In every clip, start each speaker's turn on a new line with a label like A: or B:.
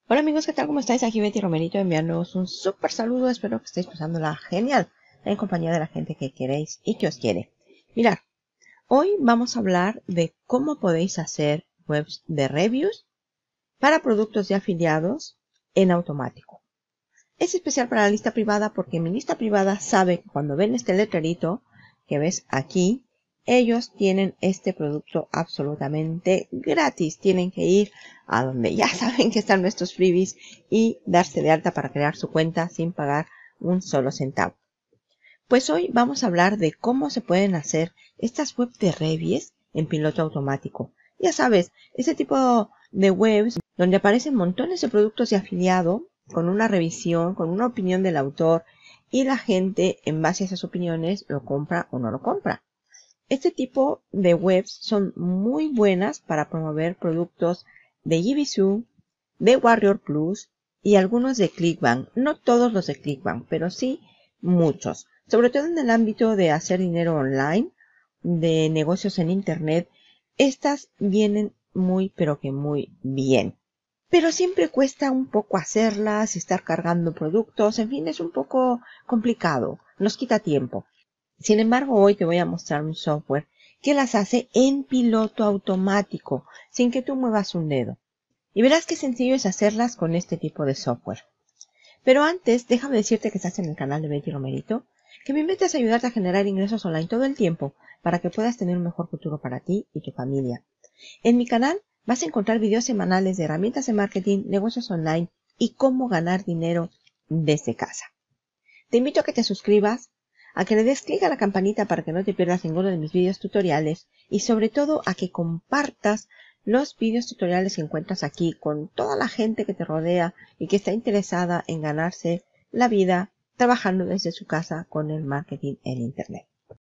A: Hola amigos, ¿qué tal? ¿Cómo estáis? Aquí Betty Romerito enviándoos un súper saludo. Espero que estéis pasándola genial en compañía de la gente que queréis y que os quiere. Mirad, hoy vamos a hablar de cómo podéis hacer webs de reviews para productos de afiliados en automático. Es especial para la lista privada porque mi lista privada sabe que cuando ven este letrerito que ves aquí, ellos tienen este producto absolutamente gratis. Tienen que ir a donde ya saben que están nuestros freebies y darse de alta para crear su cuenta sin pagar un solo centavo. Pues hoy vamos a hablar de cómo se pueden hacer estas webs de reviews en piloto automático. Ya sabes, ese tipo de webs donde aparecen montones de productos de afiliado con una revisión, con una opinión del autor y la gente en base a esas opiniones lo compra o no lo compra. Este tipo de webs son muy buenas para promover productos de Gibisu, de Warrior Plus y algunos de Clickbank. No todos los de Clickbank, pero sí muchos. Sobre todo en el ámbito de hacer dinero online, de negocios en internet, estas vienen muy pero que muy bien. Pero siempre cuesta un poco hacerlas, estar cargando productos, en fin, es un poco complicado, nos quita tiempo. Sin embargo, hoy te voy a mostrar un software que las hace en piloto automático, sin que tú muevas un dedo. Y verás qué sencillo es hacerlas con este tipo de software. Pero antes, déjame decirte que estás en el canal de Betty Romerito, que mi meta es ayudarte a generar ingresos online todo el tiempo para que puedas tener un mejor futuro para ti y tu familia. En mi canal vas a encontrar videos semanales de herramientas de marketing, negocios online y cómo ganar dinero desde casa. Te invito a que te suscribas, a que le des clic a la campanita para que no te pierdas ninguno de mis videos tutoriales y sobre todo a que compartas los videos tutoriales que encuentras aquí con toda la gente que te rodea y que está interesada en ganarse la vida trabajando desde su casa con el marketing en internet.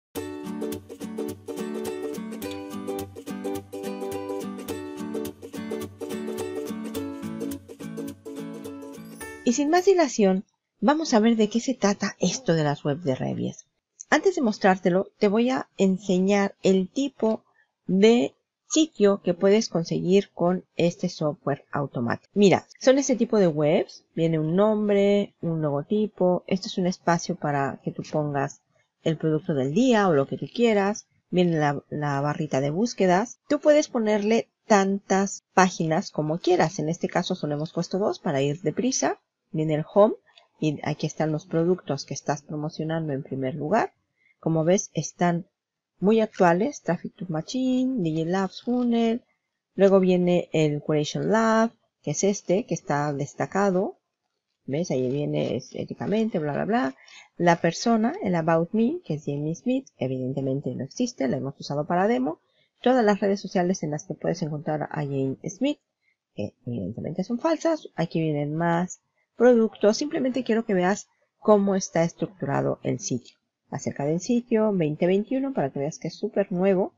A: Y sin más dilación, vamos a ver de qué se trata esto de las webs de reviews. Antes de mostrártelo, te voy a enseñar el tipo de sitio que puedes conseguir con este software automático. Mira, son este tipo de webs. Viene un nombre, un logotipo. Esto es un espacio para que tú pongas el producto del día o lo que tú quieras. Viene la barrita de búsquedas. Tú puedes ponerle tantas páginas como quieras. En este caso solo hemos puesto 2 para ir deprisa. Viene el home y aquí están los productos que estás promocionando en primer lugar. Como ves, están muy actuales. Traffic to Machine, DJ Labs Funnel. Luego viene el Curation Lab, que es este, que está destacado. ¿Ves? Ahí viene éticamente, bla, bla, bla. La persona, el About Me, que es Jamie Smith, evidentemente no existe, la hemos usado para demo. Todas las redes sociales en las que puedes encontrar a Jamie Smith, que evidentemente son falsas. Aquí vienen más productos. Simplemente quiero que veas cómo está estructurado el sitio. Acerca del sitio 2021 para que veas que es súper nuevo.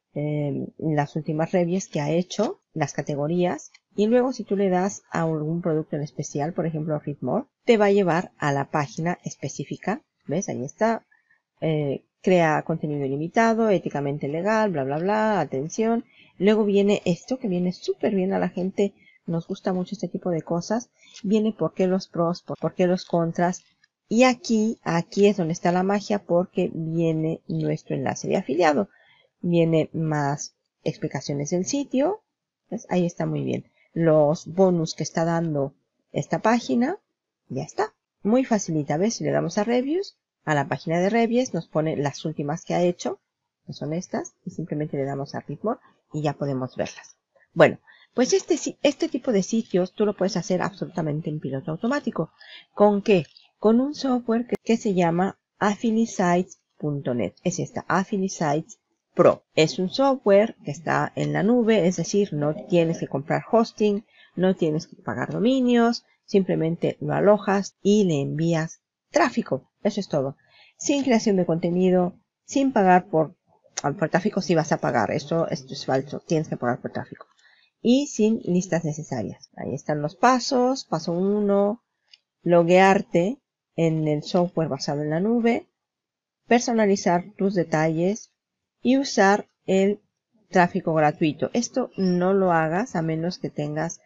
A: Las últimas reviews que ha hecho, las categorías. Y luego si tú le das a algún producto en especial, por ejemplo Read More, te va a llevar a la página específica. ¿Ves? Ahí está. Crea contenido ilimitado, éticamente legal, bla, bla, bla, atención. Luego viene esto que viene súper bien a la gente. Nos gusta mucho este tipo de cosas. Viene por qué los pros, por qué los contras. Y aquí es donde está la magia porque viene nuestro enlace de afiliado. Viene más explicaciones del sitio. ¿Ves? Ahí está muy bien. Los bonus que está dando esta página. Ya está. Muy facilita. ¿Ves? Si le damos a reviews, a la página de reviews nos pone las últimas que ha hecho, que son estas, y simplemente le damos a Read More y ya podemos verlas. Bueno, pues este tipo de sitios tú lo puedes hacer absolutamente en piloto automático. ¿Con qué? Con un software que se llama Affiliesites.net. Es esta, Affiliesites Pro. Es un software que está en la nube, es decir, no tienes que comprar hosting, no tienes que pagar dominios, simplemente lo alojas y le envías tráfico. Eso es todo. Sin creación de contenido, sin pagar por tráfico. Si vas a pagar, esto es falso, tienes que pagar por tráfico. Y sin listas necesarias. Ahí están los pasos. Paso 1, loguearte en el software basado en la nube, personalizar tus detalles y usar el tráfico gratuito. Esto no lo hagas a menos que tengas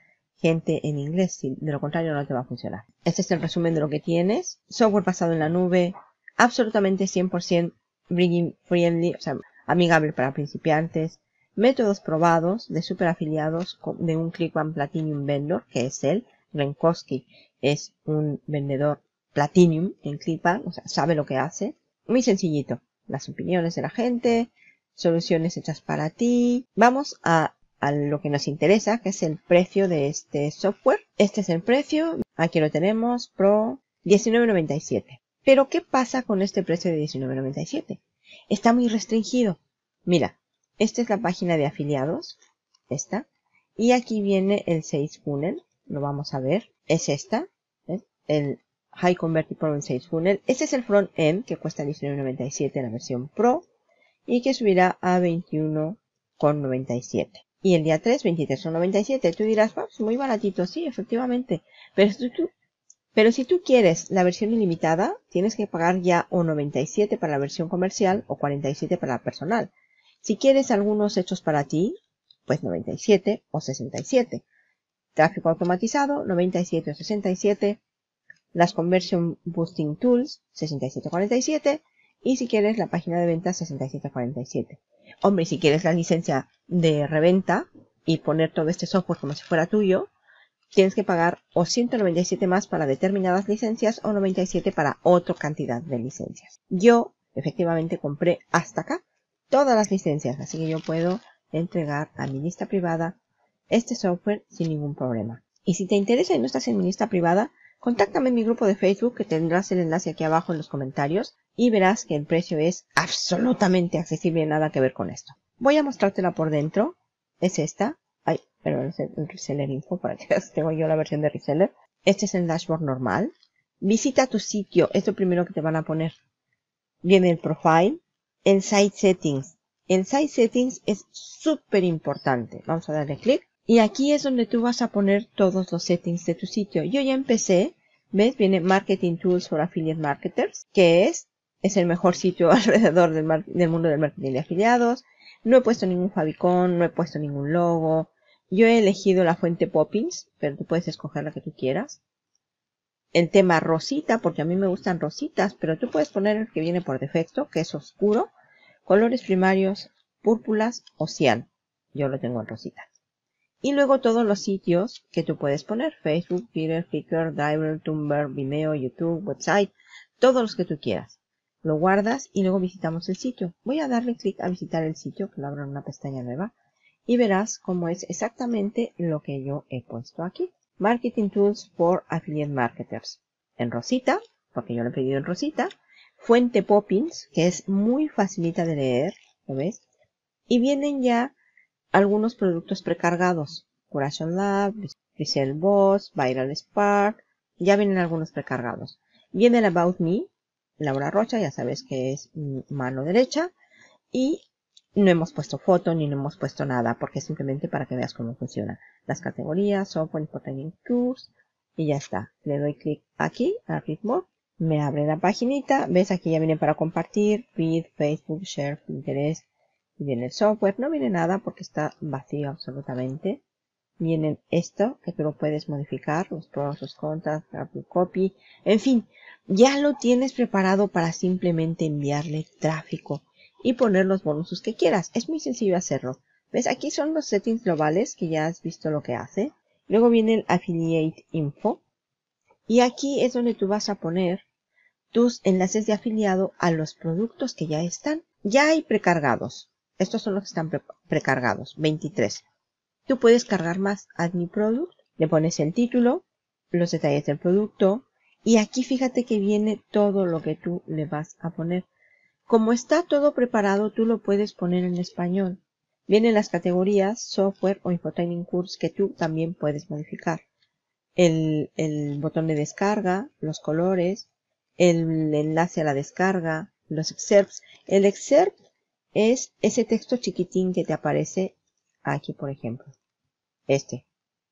A: gente en inglés, de lo contrario no te va a funcionar. Este es el resumen de lo que tienes. Software basado en la nube, absolutamente 100% beginner friendly, o sea, amigable para principiantes. Métodos probados de super afiliados de un ClickBank Platinum Vendor, que es él. Glenn es un vendedor Platinum en ClickBank, o sea, sabe lo que hace. Muy sencillito. Las opiniones de la gente, soluciones hechas para ti. Vamos a lo que nos interesa, que es el precio de este software. Este es el precio. Aquí lo tenemos, Pro, $19.97. Pero, ¿qué pasa con este precio de $19.97? Está muy restringido. Mira, esta es la página de afiliados. Esta. Y aquí viene el Sales Funnel. Lo vamos a ver. Es esta. ¿Ves? El High Converted Pro Sales Funnel. Este es el front-end que cuesta $19.97 en la versión Pro. Y que subirá a $21.97. Y el día 3, $23.97. Tú dirás, pues muy baratito. Sí, efectivamente. Pero si tú quieres la versión ilimitada, tienes que pagar ya o $97 para la versión comercial o $47 para la personal. Si quieres algunos hechos para ti, pues $97 o $67. Tráfico automatizado, $97 o $67. Las Conversion Boosting Tools, $67.47. Y si quieres la página de ventas, $67.47. Hombre, si quieres la licencia de reventa y poner todo este software como si fuera tuyo, tienes que pagar o $197 más para determinadas licencias o $97 para otra cantidad de licencias. Yo, efectivamente, compré hasta acá todas las licencias, así que yo puedo entregar a mi lista privada este software sin ningún problema. Y si te interesa y no estás en mi lista privada, contáctame en mi grupo de Facebook, que tendrás el enlace aquí abajo en los comentarios, y verás que el precio es absolutamente accesible, nada que ver con esto. Voy a mostrártela por dentro. Es esta. Ay, pero es el Reseller Info, para que veas, tengo yo la versión de Reseller. Este es el dashboard normal. Visita tu sitio, es lo primero que te van a poner. Viene el profile, el Site Settings. El Site Settings es súper importante. Vamos a darle clic. Y aquí es donde tú vas a poner todos los settings de tu sitio. Yo ya empecé. ¿Ves? Viene Marketing Tools for Affiliate Marketers, que es el mejor sitio alrededor del mundo del marketing de afiliados. No he puesto ningún favicon, no he puesto ningún logo. Yo he elegido la fuente Poppins, pero tú puedes escoger la que tú quieras. El tema rosita, porque a mí me gustan rositas, pero tú puedes poner el que viene por defecto, que es oscuro. Colores primarios, púrpuras o cian. Yo lo tengo en rosita. Y luego todos los sitios que tú puedes poner. Facebook, Twitter, Flickr, Driver, Tumblr, Vimeo, YouTube, website. Todos los que tú quieras. Lo guardas y luego visitamos el sitio. Voy a darle clic a visitar el sitio, que lo abro en una pestaña nueva. Y verás cómo es exactamente lo que yo he puesto aquí. Marketing Tools for Affiliate Marketers. En rosita, porque yo lo he pedido en rosita. Fuente Poppins, que es muy facilita de leer. ¿Lo ves? Y vienen ya algunos productos precargados. Curation Lab, Resell Boss, Viral Spark. Ya vienen algunos precargados. Viene el About Me. Laura Rocha, ya sabes que es mi mano derecha. Y no hemos puesto foto ni no hemos puesto nada, porque es simplemente para que veas cómo funciona. Las categorías, Software for Training Tools, y ya está. Le doy clic aquí, a Read More. Me abre la paginita. ¿Ves? Aquí ya viene para compartir, Feed, Facebook, Share, Pinterest. Y viene el software. No viene nada porque está vacío absolutamente. Viene esto, que tú lo puedes modificar, los pros, los contras, copy. En fin, ya lo tienes preparado para simplemente enviarle tráfico y poner los bonusos que quieras. Es muy sencillo hacerlo. ¿Ves? Aquí son los settings globales, que ya has visto lo que hace. Luego viene el Affiliate Info. Y aquí es donde tú vas a poner tus enlaces de afiliado a los productos que ya están. Ya hay precargados. Estos son los que están precargados. 23. Tú puedes cargar más. Add New Product. Le pones el título, los detalles del producto. Y aquí fíjate que viene todo lo que tú le vas a poner. Como está todo preparado, tú lo puedes poner en español. Vienen las categorías, software o infotraining course, que tú también puedes modificar. El botón de descarga, los colores, el enlace a la descarga, los excerpts. El excerpt es ese texto chiquitín que te aparece aquí, por ejemplo. Este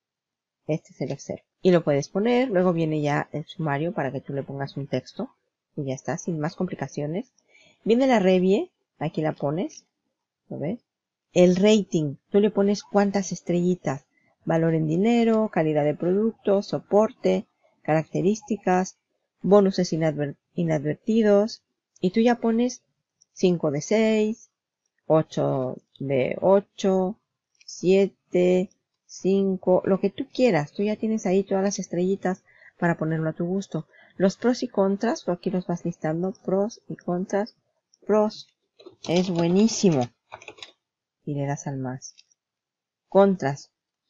A: es el excerpt. Y lo puedes poner, luego viene ya el sumario para que tú le pongas un texto. Y ya está, sin más complicaciones. Viene la review, aquí la pones, ¿lo ves? El rating, tú le pones cuántas estrellitas. valor en dinero, calidad de producto, soporte, características, bonuses inadvertidos, y tú ya pones 5 de 6, 8 de 8, 7, 5, lo que tú quieras. Tú ya tienes ahí todas las estrellitas para ponerlo a tu gusto. Los pros y contras, tú aquí los vas listando, pros y contras. Pros, es buenísimo. Y le das al más. Contras,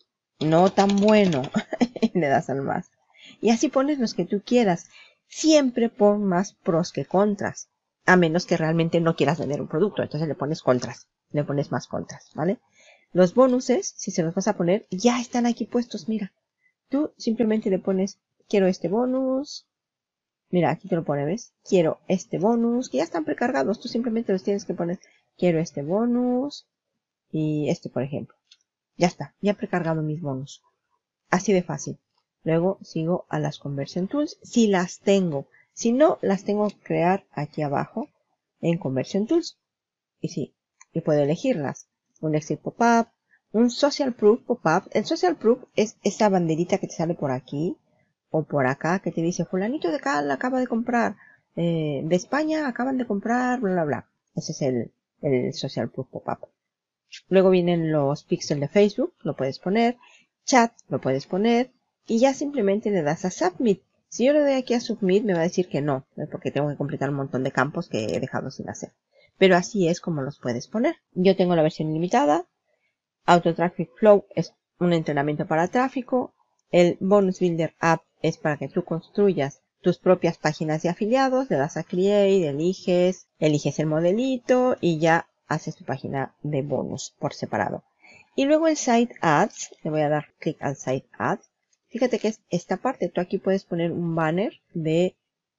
A: no tan bueno. Y le das al más. Y así pones los que tú quieras. Siempre pon más pros que contras. A menos que realmente no quieras vender un producto. Entonces le pones contras. Le pones más contras, ¿vale? Los bonuses, si se los vas a poner, ya están aquí puestos, mira. Tú simplemente le pones, quiero este bonus. Mira, aquí te lo pone, ¿ves? Quiero este bonus, que ya están precargados. Tú simplemente los tienes que poner, quiero este bonus y este, por ejemplo. Ya está, ya he precargado mis bonus. Así de fácil. Luego sigo a las Conversion Tools, si las tengo. Si no, las tengo que crear aquí abajo en Conversion Tools. Y sí, y puedo elegirlas. Un Exit Pop-up, un Social Proof Pop-up. El Social Proof es esa banderita que te sale por aquí o por acá que te dice fulanito de Cal acaba de comprar, de España acaban de comprar, bla bla bla. Ese es el Social Proof Pop-up. Luego vienen los píxeles de Facebook, lo puedes poner, chat, lo puedes poner, y ya simplemente le das a Submit. Si yo le doy aquí a Submit me va a decir que no, porque tengo que completar un montón de campos que he dejado sin hacer. Pero así es como los puedes poner. Yo tengo la versión ilimitada. Auto Traffic Flow es un entrenamiento para tráfico. El Bonus Builder App es para que tú construyas tus propias páginas de afiliados. Le das a Create, eliges el modelito y ya haces tu página de bonus por separado. Y luego el Site Ads. Le voy a dar clic al Site Ads. Fíjate que es esta parte. Tú aquí puedes poner un banner de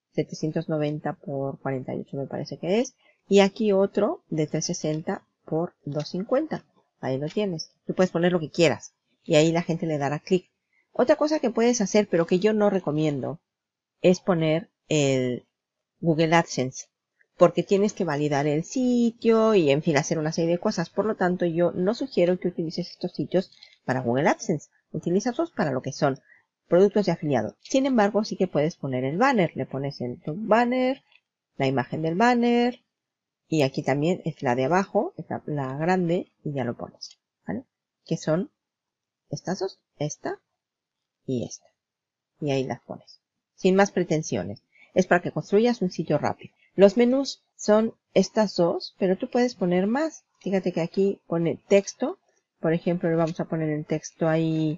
A: 790 por 48 me parece que es. Y aquí otro de 360 por 250. Ahí lo tienes. Tú puedes poner lo que quieras. Y ahí la gente le dará clic. Otra cosa que puedes hacer, pero que yo no recomiendo, es poner el Google AdSense. Porque tienes que validar el sitio y, en fin, hacer una serie de cosas. Por lo tanto, yo no sugiero que utilices estos sitios para Google AdSense. Utilízalos para lo que son productos de afiliado. Sin embargo, sí que puedes poner el banner. Le pones el top banner, la imagen del banner. Y aquí también es la de abajo, es la grande, y ya lo pones, ¿vale? Que son estas dos, esta y esta. Y ahí las pones. Sin más pretensiones. Es para que construyas un sitio rápido. Los menús son estas dos, pero tú puedes poner más. Fíjate que aquí pone texto. Por ejemplo, le vamos a poner el texto ahí.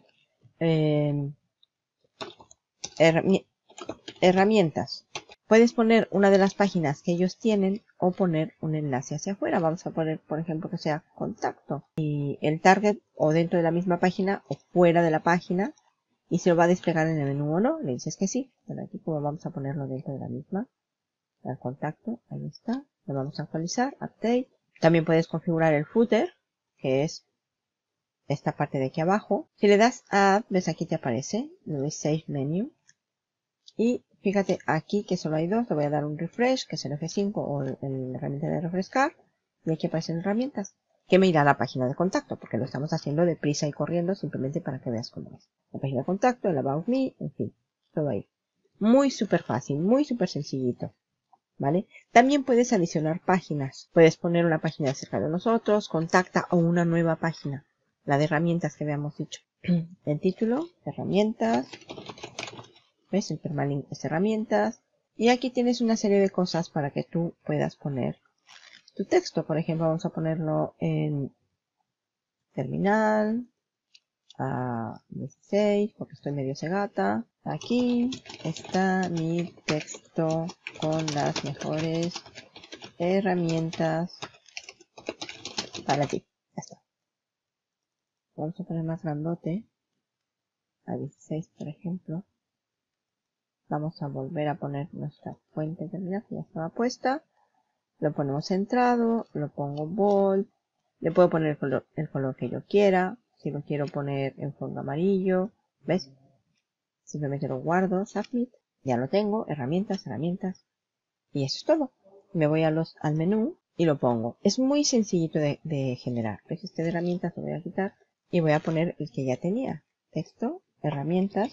A: Herramientas. Puedes poner una de las páginas que ellos tienen o poner un enlace hacia afuera. Vamos a poner, por ejemplo, que sea contacto. Y el target o dentro de la misma página o fuera de la página. Y se lo va a desplegar en el menú o no. Le dices que sí. Bueno, aquí como vamos a ponerlo dentro de la misma. El contacto, ahí está. Lo vamos a actualizar. Update. También puedes configurar el footer, que es esta parte de aquí abajo. Si le das a Add, ves aquí te aparece. Le doy Save Menu. Y fíjate aquí que solo hay dos. Le voy a dar un refresh, que es el F5 o la herramienta de refrescar. Y aquí aparecen herramientas. Que me irá a la página de contacto, porque lo estamos haciendo deprisa y corriendo simplemente para que veas cómo es. La página de contacto, el About Me, en fin, todo ahí. Muy súper fácil, muy súper sencillito. ¿Vale? También puedes adicionar páginas. Puedes poner una página acerca de nosotros, contacta o una nueva página. La de herramientas que habíamos dicho. El título, herramientas. ¿Ves? El permalink es herramientas. Y aquí tienes una serie de cosas para que tú puedas poner tu texto. Por ejemplo, vamos a ponerlo en terminal. A 16, porque estoy medio cegata. Aquí está mi texto con las mejores herramientas para ti. Ya está. Vamos a poner más grandote. A 16, por ejemplo. Vamos a volver a poner nuestra fuente terminal que ya estaba puesta. Lo ponemos centrado. Lo pongo bold. Le puedo poner el color que yo quiera. Si lo quiero poner en fondo amarillo. ¿Ves? Simplemente lo guardo, submit, ya lo tengo, herramientas, y eso es todo. Me voy al menú y lo pongo. Es muy sencillito de generar. ¿Ves? Este de herramientas lo voy a quitar y voy a poner el que ya tenía, texto, herramientas.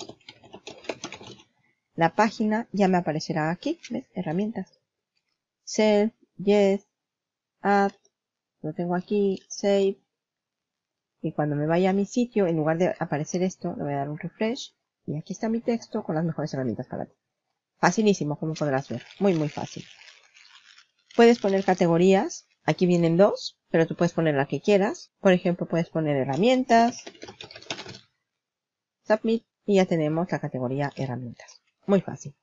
A: La página ya me aparecerá aquí, ¿ves? Herramientas. Self, Yes, Add, lo tengo aquí, Save. Y cuando me vaya a mi sitio, en lugar de aparecer esto, le voy a dar un refresh. Y aquí está mi texto con las mejores herramientas para ti. Facilísimo, como podrás ver. Muy, muy fácil. Puedes poner categorías. Aquí vienen dos, pero tú puedes poner la que quieras. Por ejemplo, puedes poner herramientas. Submit. Y ya tenemos la categoría herramientas. Muy fácil.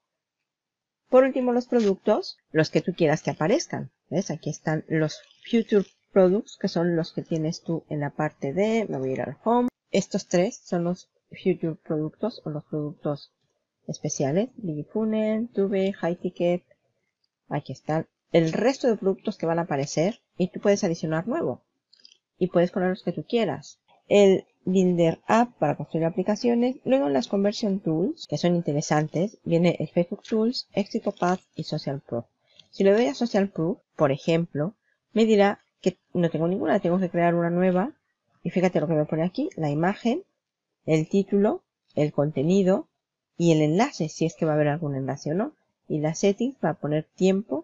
A: Por último, los productos, los que tú quieras que aparezcan. ¿Ves? Aquí están los Future Products, que son los que tienes tú en la parte de... Me voy a ir al Home. Estos tres son los Future Productos o los productos especiales. Digifunnel, Tube, High Ticket. Aquí están el resto de productos que van a aparecer. Y tú puedes adicionar nuevo. Y puedes poner los que tú quieras. El Builder App para construir aplicaciones. Luego en las Conversion Tools, que son interesantes, viene el Facebook Tools, Exit Pop-up y Social Proof. Si le doy a Social Proof, por ejemplo, me dirá que no tengo ninguna, tengo que crear una nueva. Y fíjate lo que me pone aquí, la imagen, el título, el contenido y el enlace, si es que va a haber algún enlace o no. Y las settings va a poner tiempo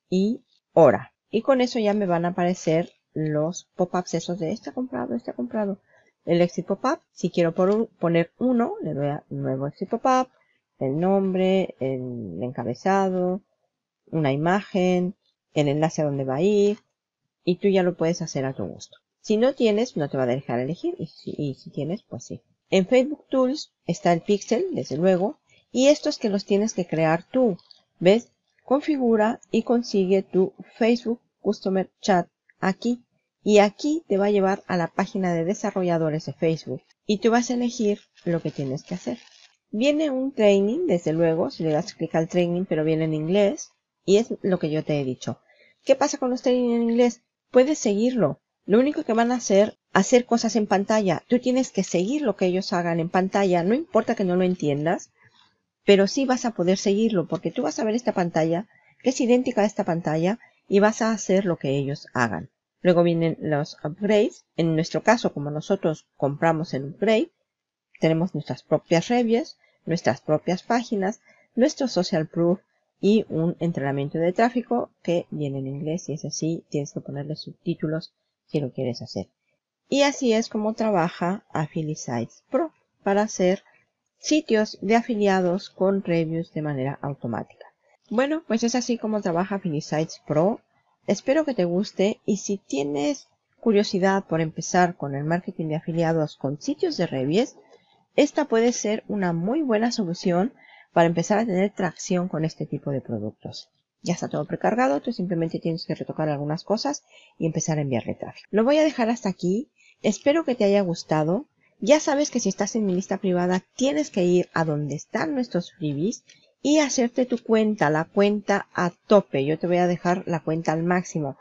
A: y hora. Y con eso ya me van a aparecer los pop-ups esos de este ha comprado, este ha comprado. El exit pop-up, si quiero poner uno, le doy a nuevo exit pop-up, el nombre, el encabezado, una imagen, el enlace a donde va a ir, y tú ya lo puedes hacer a tu gusto. Si no tienes, no te va a dejar elegir, y si tienes, pues sí. En Facebook Tools está el pixel, desde luego, y estos que los tienes que crear tú. ¿Ves? Configura y consigue tu Facebook Customer Chat aquí. Y aquí te va a llevar a la página de desarrolladores de Facebook. Y tú vas a elegir lo que tienes que hacer. Viene un training, desde luego, si le das clic al training, pero viene en inglés. Y es lo que yo te he dicho. ¿Qué pasa con los trainings en inglés? Puedes seguirlo. Lo único que van a hacer cosas en pantalla. Tú tienes que seguir lo que ellos hagan en pantalla. No importa que no lo entiendas, pero sí vas a poder seguirlo porque tú vas a ver esta pantalla, que es idéntica a esta pantalla, y vas a hacer lo que ellos hagan. Luego vienen los upgrades. En nuestro caso, como nosotros compramos el upgrade, tenemos nuestras propias reviews, nuestras propias páginas, nuestro social proof y un entrenamiento de tráfico que viene en inglés y ese sí tienes que ponerle subtítulos si lo quieres hacer. Y así es como trabaja Affiliate Sites Pro para hacer sitios de afiliados con reviews de manera automática. Bueno, pues es así como trabaja Affiliate Sites Pro. Espero que te guste y si tienes curiosidad por empezar con el marketing de afiliados con sitios de reviews, esta puede ser una muy buena solución para empezar a tener tracción con este tipo de productos. Ya está todo precargado, tú simplemente tienes que retocar algunas cosas y empezar a enviarle tráfico. Lo voy a dejar hasta aquí. Espero que te haya gustado. Ya sabes que si estás en mi lista privada tienes que ir a donde están nuestros freebies y hacerte tu cuenta, la cuenta a tope. Yo te voy a dejar la cuenta al máximo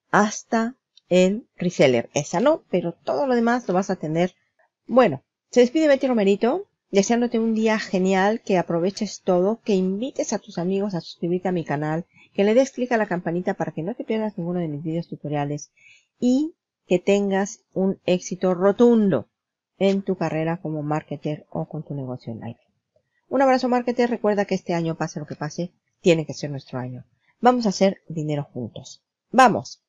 A: hasta el reseller. Esa no, pero todo lo demás lo vas a tener. Bueno, se despide Betty Romerito, deseándote un día genial, que aproveches todo, que invites a tus amigos a suscribirte a mi canal, que le des clic a la campanita para que no te pierdas ninguno de mis videos tutoriales y que tengas un éxito rotundo en tu carrera como marketer o con tu negocio online. Un abrazo, marketer. Recuerda que este año, pase lo que pase, tiene que ser nuestro año. Vamos a hacer dinero juntos. ¡Vamos!